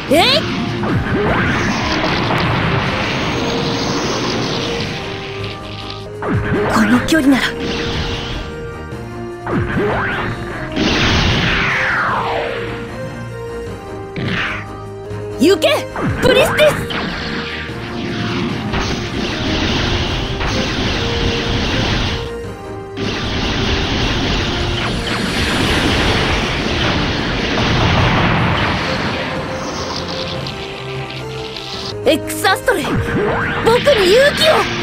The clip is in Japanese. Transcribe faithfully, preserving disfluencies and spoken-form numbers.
えい。この距離なら行けプリスティス。エクスアストレイ、僕に勇気を。